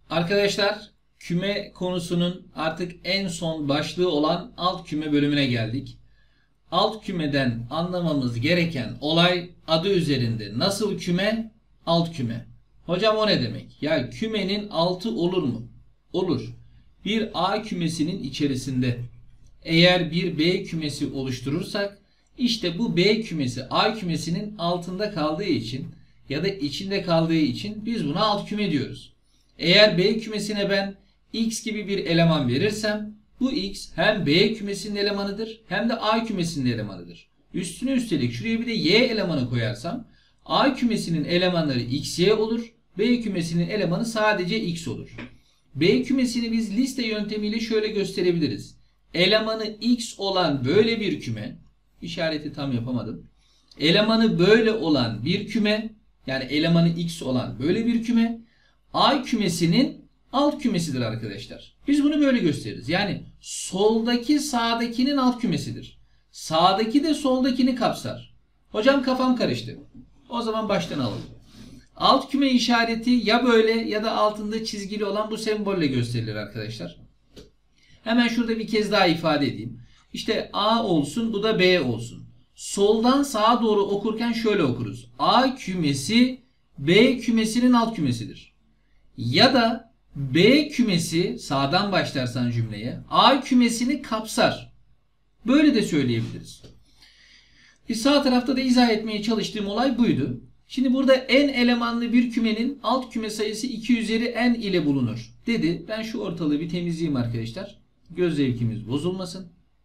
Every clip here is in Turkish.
Arkadaşlar, küme konusunun artık en son başlığı olan alt küme bölümüne geldik. Alt kümeden anlamamız gereken olay adı üzerinde. Nasıl küme? Alt küme. Hocam o ne demek? Ya kümenin altı olur mu? Olur. Bir A kümesinin içerisinde eğer bir B kümesi oluşturursak işte bu B kümesi A kümesinin altında kaldığı için ya da içinde kaldığı için biz buna alt küme diyoruz. Eğer B kümesine ben X gibi bir eleman verirsem bu X hem B kümesinin elemanıdır hem de A kümesinin elemanıdır. Üstüne üstelik şuraya bir de Y elemanı koyarsam A kümesinin elemanları XY olur. B kümesinin elemanı sadece X olur. B kümesini biz liste yöntemiyle şöyle gösterebiliriz. Elemanı X olan böyle bir küme, işareti tam yapamadım. Elemanı böyle olan bir küme, yani elemanı X olan böyle bir küme, A kümesinin alt kümesidir arkadaşlar. Biz bunu böyle gösteririz. Yani soldaki sağdakinin alt kümesidir. Sağdaki de soldakini kapsar. Hocam kafam karıştı. O zaman baştan alalım. Alt küme işareti ya böyle ya da altında çizgili olan bu sembolle gösterilir arkadaşlar. Hemen şurada bir kez daha ifade edeyim. İşte A olsun, bu da B olsun. Soldan sağa doğru okurken şöyle okuruz. A kümesi B kümesinin alt kümesidir. Ya da B kümesi, sağdan başlarsan cümleye, A kümesini kapsar. Böyle de söyleyebiliriz. Sağ tarafta da izah etmeye çalıştığım olay buydu. Şimdi burada n elemanlı bir kümenin alt küme sayısı 2 üzeri n ile bulunur dedi. Ben şu ortalığı bir temizleyeyim arkadaşlar. Göz zevkimiz bozulmasın.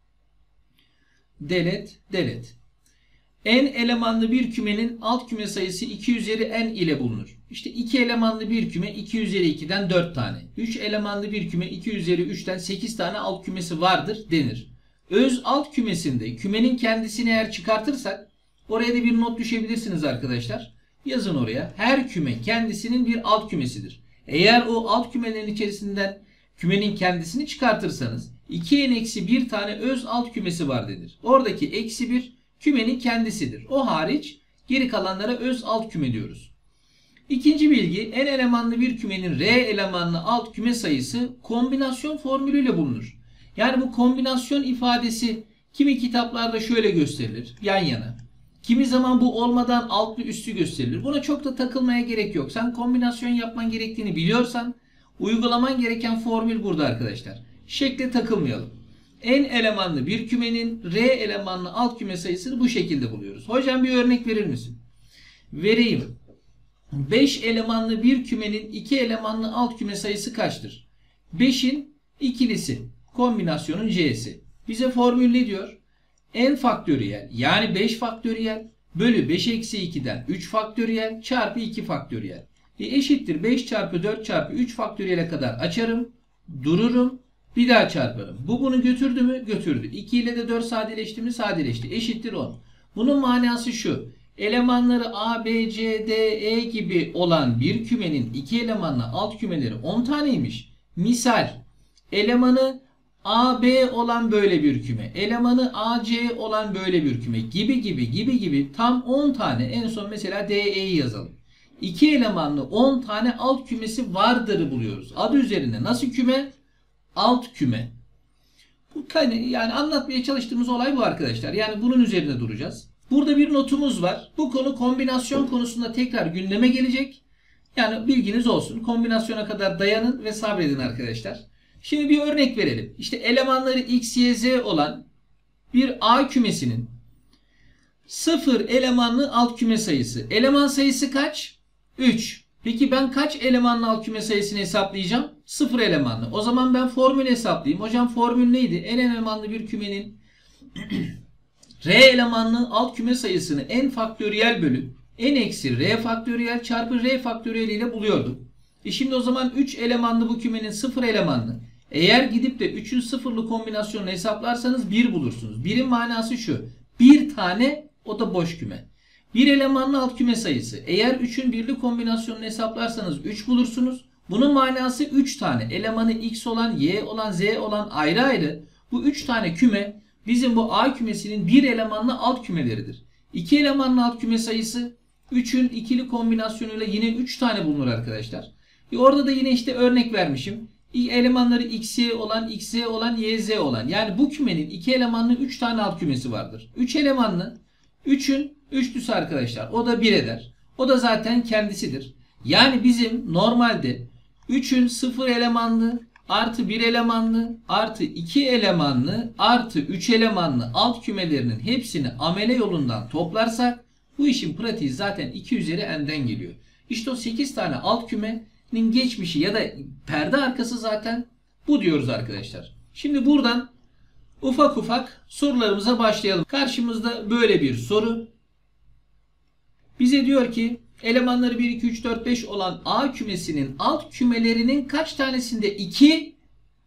Delete. N elemanlı bir kümenin alt küme sayısı 2 üzeri n ile bulunur. İşte 2 elemanlı bir küme 2 üzeri 2'den 4 tane. 3 elemanlı bir küme 2 üzeri 3'ten 8 tane alt kümesi vardır denir. Öz alt kümesinde kümenin kendisini eğer çıkartırsak oraya da bir not düşebilirsiniz arkadaşlar. Yazın oraya. Her küme kendisinin bir alt kümesidir. Eğer o alt kümelerin içerisinden kümenin kendisini çıkartırsanız 2n-1 tane öz alt kümesi var denir. Oradaki eksi 1 kümenin kendisidir. O hariç geri kalanlara öz alt küme diyoruz. İkinci bilgi, n elemanlı bir kümenin r elemanlı alt küme sayısı kombinasyon formülüyle bulunur. Yani bu kombinasyon ifadesi kimi kitaplarda şöyle gösterilir yan yana. Kimi zaman bu olmadan altlı üstü gösterilir. Buna çok da takılmaya gerek yok. Sen kombinasyon yapman gerektiğini biliyorsan uygulaman gereken formül burada arkadaşlar. Şekle takılmayalım. N elemanlı bir kümenin R elemanlı alt küme sayısını bu şekilde buluyoruz. Hocam bir örnek verir misin? Vereyim. 5 elemanlı bir kümenin 2 elemanlı alt küme sayısı kaçtır? 5'in ikilisi. Kombinasyonun C'si. Bize formül ne diyor? N faktöriyel yani 5 faktöriyel bölü 5 eksi 2'den 3 faktöriyel çarpı 2 faktöriyel. Eşittir 5 çarpı 4 çarpı 3 faktöriyele kadar açarım. Dururum. Bir daha çarparım. Bu bunu götürdü mü? Götürdü. 2 ile de 4 sadeleşti mi? Sadeleşti. Eşittir 10. Bunun manası şu. Elemanları A, B, C, D, E gibi olan bir kümenin 2 elemanlı alt kümeleri 10 taneymiş. Misal elemanı A, B olan böyle bir küme. Elemanı A, C olan böyle bir küme. Gibi tam 10 tane. En son mesela D, E'yi yazalım. 2 elemanlı 10 tane alt kümesi vardır'ı buluyoruz. Adı üzerinde nasıl küme? Alt küme. Bu yani anlatmaya çalıştığımız olay bu arkadaşlar. Yani bunun üzerine duracağız. Burada bir notumuz var. Bu konu kombinasyon konusunda tekrar gündeme gelecek. Yani bilginiz olsun. Kombinasyona kadar dayanın ve sabredin arkadaşlar. Şimdi bir örnek verelim. İşte elemanları x, y, z olan bir A kümesinin 0 elemanlı alt küme sayısı. Eleman sayısı kaç? 3. Peki ben kaç elemanlı alt küme sayısını hesaplayacağım? 0 elemanlı. O zaman ben formül hesaplayayım. Hocam formül neydi? N elemanlı bir kümenin R elemanlı alt küme sayısını n faktöriyel bölü n eksi R faktöriyel çarpı R faktöriyel ile buluyorduk. Şimdi o zaman 3 elemanlı bu kümenin 0 elemanlı. Eğer gidip de 3'ün sıfırlı kombinasyonunu hesaplarsanız 1 bulursunuz. 1'in manası şu. Bir tane, o da boş küme. Bir elemanlı alt küme sayısı. Eğer 3'ün birli kombinasyonunu hesaplarsanız 3 bulursunuz. Bunun manası 3 tane. Elemanı x olan, y olan, z olan ayrı ayrı. Bu 3 tane küme bizim bu A kümesinin bir elemanlı alt kümeleridir. 2 elemanlı alt küme sayısı 3'ün ikili kombinasyonuyla yine 3 tane bulunur arkadaşlar. Orada da yine işte örnek vermişim. Elemanları XY olan, XY olan, YZ olan. Yani bu kümenin 2 elemanlı 3 tane alt kümesi vardır. 3 elemanlı 3'ün üçlüsü arkadaşlar. O da 1 eder. O da zaten kendisidir. Yani bizim normalde 3'ün 0 elemanlı artı 1 elemanlı artı 2 elemanlı artı 3 elemanlı alt kümelerinin hepsini amele yolundan toplarsak bu işin pratiği zaten 2 üzeri n'den geliyor. İşte o 8 tane alt kümenin geçmişi ya da perde arkası zaten bu diyoruz arkadaşlar. Şimdi buradan ufak ufak sorularımıza başlayalım. Karşımızda böyle bir soru. Bize diyor ki elemanları 1, 2, 3, 4, 5 olan A kümesinin alt kümelerinin kaç tanesinde 2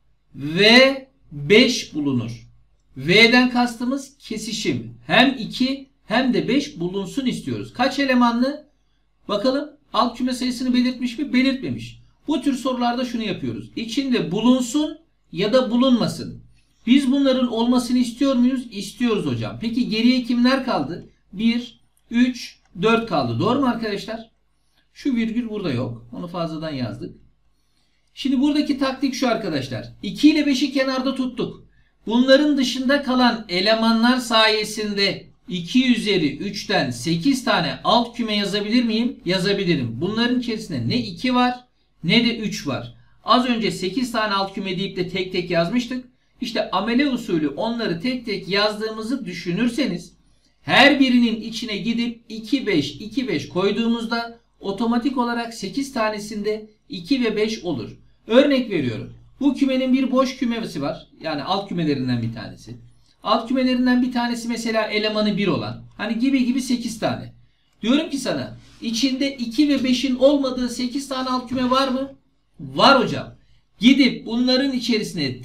ve 5 bulunur? V'den kastımız kesişim. Hem 2 hem de 5 bulunsun istiyoruz. Kaç elemanlı? Bakalım alt küme sayısını belirtmiş mi? Belirtmemiş. Bu tür sorularda şunu yapıyoruz. İçinde bulunsun ya da bulunmasın. Biz bunların olmasını istiyor muyuz? İstiyoruz hocam. Peki geriye kimler kaldı? 1, 3, 4 kaldı. Doğru mu arkadaşlar? Şu virgül burada yok. Onu fazladan yazdık. Şimdi buradaki taktik şu arkadaşlar. 2 ile 5'i kenarda tuttuk. Bunların dışında kalan elemanlar sayesinde 2 üzeri 3'ten 8 tane alt küme yazabilir miyim? Yazabilirim. Bunların içerisinde ne 2 var ne de 3 var. Az önce 8 tane alt küme deyip de tek tek yazmıştık. İşte amele usulü onları tek tek yazdığımızı düşünürseniz her birinin içine gidip 2, 5, 2, 5 koyduğumuzda otomatik olarak 8 tanesinde 2 ve 5 olur. Örnek veriyorum. Bu kümenin bir boş kümesi var. Yani alt kümelerinden bir tanesi. Alt kümelerinden bir tanesi mesela elemanı 1 olan. Hani gibi 8 tane. Diyorum ki sana içinde 2 ve 5'in olmadığı 8 tane alt küme var mı? Var hocam. Gidip bunların içerisine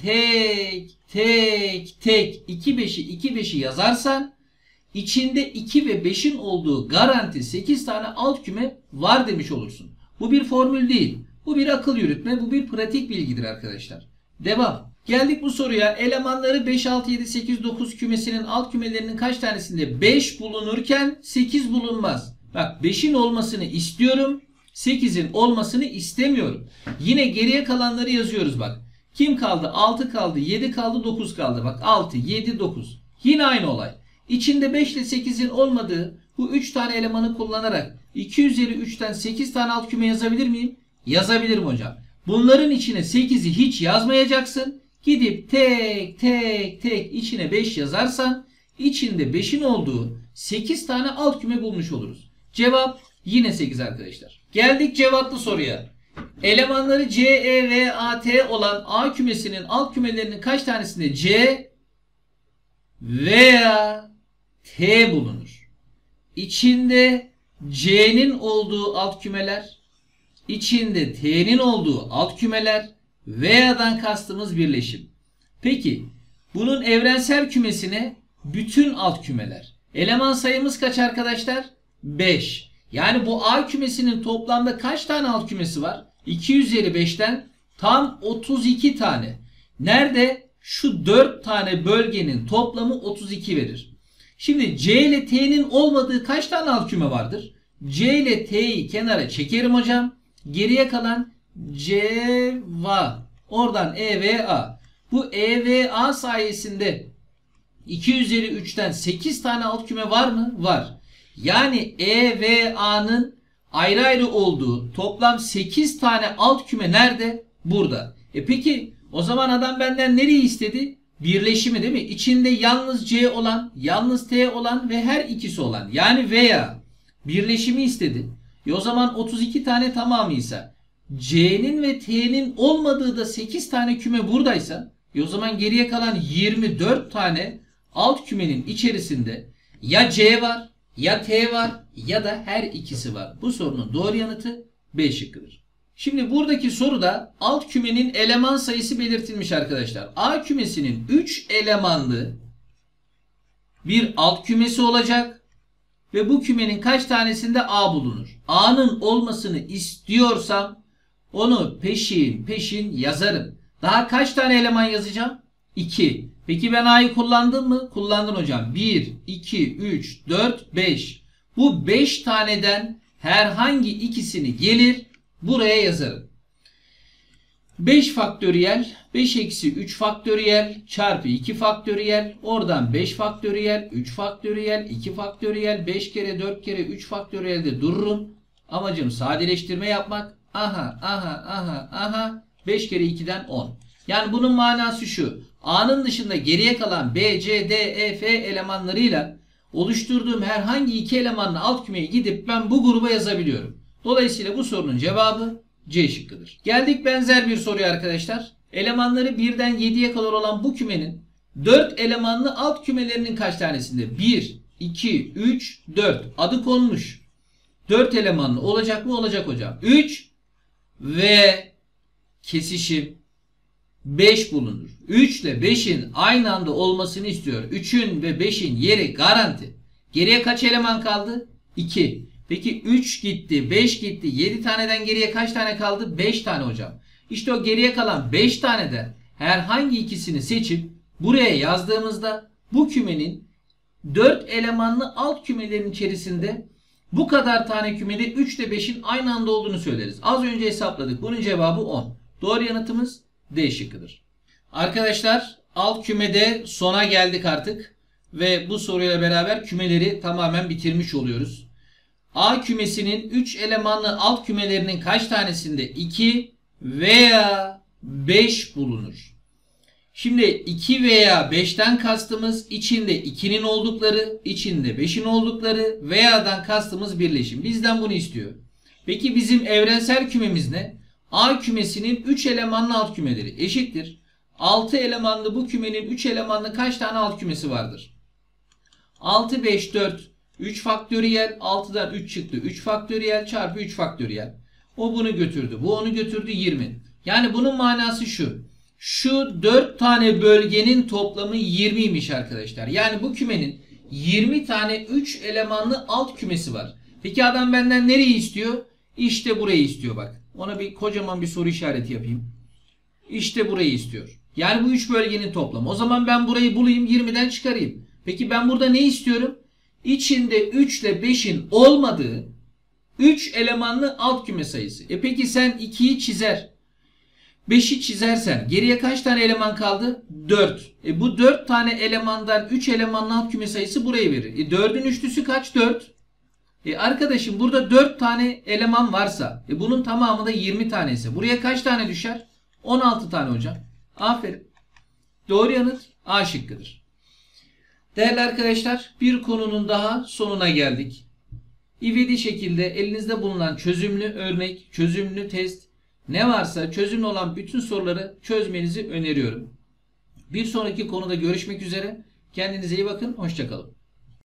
tek 2 5'i yazarsan içinde 2 ve 5'in olduğu garanti 8 tane alt küme var demiş olursun. Bu bir formül değil. Bu bir akıl yürütme. Bu bir pratik bilgidir arkadaşlar. Devam. Geldik bu soruya. Elemanları 5, 6, 7, 8, 9 kümesinin alt kümelerinin kaç tanesinde 5 bulunurken 8 bulunmaz. Bak 5'in olmasını istiyorum. 8'in olmasını istemiyorum. Yine geriye kalanları yazıyoruz bak. Kim kaldı? 6 kaldı, 7 kaldı, 9 kaldı. Bak 6, 7, 9. Yine aynı olay. İçinde 5 ile 8'in olmadığı bu 3 tane elemanı kullanarak 2 üzeri 3'ten 8 tane alt küme yazabilir miyim? Yazabilirim hocam. Bunların içine 8'i hiç yazmayacaksın. Gidip tek içine 5 yazarsan içinde 5'in olduğu 8 tane alt küme bulmuş oluruz. Cevap yine 8 arkadaşlar. Geldik cevaplı soruya. Elemanları C, E, V, A, T olan A kümesinin alt kümelerinin kaç tanesinde C veya T bulunur? İçinde C'nin olduğu alt kümeler, içinde T'nin olduğu alt kümeler veya'dan kastımız birleşim. Peki bunun evrensel kümesine bütün alt kümeler. Eleman sayımız kaç arkadaşlar? 5. Yani bu A kümesinin toplamda kaç tane alt kümesi var? 2 üzeri 5'ten tam 32 tane. Nerede? Şu 4 tane bölgenin toplamı 32 verir. Şimdi C ile T'nin olmadığı kaç tane alt küme vardır? C ile T'yi kenara çekerim hocam. Geriye kalan C, Va. Oradan E, V, A. Bu E, V, A sayesinde 2 üzeri 3'ten 8 tane alt küme var mı? Var. Yani E, V, A'nın ayrı ayrı olduğu toplam 8 tane alt küme nerede? Burada. Peki o zaman adam benden nereyi istedi? Birleşimi değil mi? İçinde yalnız C olan, yalnız T olan ve her ikisi olan. Yani veya birleşimi istedi. O zaman 32 tane tamamıysa C'nin ve T'nin olmadığı da 8 tane küme buradaysa o zaman geriye kalan 24 tane alt kümenin içerisinde ya C var, ya T var ya da her ikisi var. Bu sorunun doğru yanıtı B şıkkıdır. Şimdi buradaki soruda alt kümenin eleman sayısı belirtilmiş arkadaşlar. A kümesinin 3 elemanlı bir alt kümesi olacak ve bu kümenin kaç tanesinde A bulunur? A'nın olmasını istiyorsam onu peşin yazarım. Daha kaç tane eleman yazacağım? 2. Peki ben A'yı kullandım mı? Kullandın hocam. 1, 2, 3, 4, 5. Bu 5 taneden herhangi ikisini gelir buraya yazarım. 5 faktöriyel 5 eksi 3 faktöriyel çarpı 2 faktöriyel, oradan 5 faktöriyel 3 faktöriyel 2 faktöriyel 5 kere 4 kere 3 faktöriyelde dururum. Amacım sadeleştirme yapmak. Aha 5 kere 2'den 10. Yani bunun manası şu: A'nın dışında geriye kalan B, C, D, E, F elemanlarıyla oluşturduğum herhangi iki elemanla alt kümeye gidip ben bu gruba yazabiliyorum. Dolayısıyla bu sorunun cevabı C şıkkıdır. Geldik benzer bir soruya arkadaşlar. Elemanları 1'den 7'ye kadar olan bu kümenin 4 elemanlı alt kümelerinin kaç tanesinde? 1, 2, 3, 4 adı konmuş. 4 elemanlı olacak mı? Olacak hocam. 3 ve kesişim 5 bulunur. 3 ile 5'in aynı anda olmasını istiyor. 3'ün ve 5'in yeri garanti. Geriye kaç eleman kaldı? 2. Peki 3 gitti, 5 gitti. 7 taneden geriye kaç tane kaldı? 5 tane hocam. İşte o geriye kalan 5 taneden herhangi ikisini seçip buraya yazdığımızda bu kümenin 4 elemanlı alt kümelerin içerisinde bu kadar tane kümede 3 ile 5'in aynı anda olduğunu söyleriz. Az önce hesapladık. Bunun cevabı 10. Doğru yanıtımız D şıkkıdır. Arkadaşlar alt kümede sona geldik artık. Ve bu soruyla beraber kümeleri tamamen bitirmiş oluyoruz. A kümesinin 3 elemanlı alt kümelerinin kaç tanesinde 2 veya 5 bulunur? Şimdi 2 veya 5'ten kastımız içinde 2'nin oldukları, içinde 5'in oldukları, veya'dan kastımız birleşim. Bizden bunu istiyor. Peki bizim evrensel kümemiz ne? A kümesinin 3 elemanlı alt kümeleri eşittir 6 elemanlı bu kümenin 3 elemanlı kaç tane alt kümesi vardır? 6, 5, 4, 3 faktöriyel, 6'dan 3 çıktı. 3 faktöriyel çarpı 3 faktöriyel. O bunu götürdü. Bu onu götürdü 20. Yani bunun manası şu. Şu 4 tane bölgenin toplamı 20'ymiş arkadaşlar. Yani bu kümenin 20 tane 3 elemanlı alt kümesi var. Peki adam benden nereyi istiyor? İşte burayı istiyor bak. Ona bir kocaman bir soru işareti yapayım. İşte burayı istiyor. Yani bu 3 bölgenin toplamı. O zaman ben burayı bulayım, 20'den çıkarayım. Peki ben burada ne istiyorum? İçinde 3 ile 5'in olmadığı 3 elemanlı alt küme sayısı. Peki sen 2'yi çizer, 5'i çizersen geriye kaç tane eleman kaldı? 4. Bu 4 tane elemandan 3 elemanlı alt küme sayısı burayı verir. 4'ün üçlüsü kaç? 4. Arkadaşım burada 4 tane eleman varsa bunun tamamı da 20 tanesi. Buraya kaç tane düşer? 16 tane hocam. Aferin. Doğru yanıt A şıkkıdır. Değerli arkadaşlar, bir konunun daha sonuna geldik. İvedi şekilde elinizde bulunan çözümlü örnek, çözümlü test ne varsa çözümlü olan bütün soruları çözmenizi öneriyorum. Bir sonraki konuda görüşmek üzere. Kendinize iyi bakın. Hoşça kalın.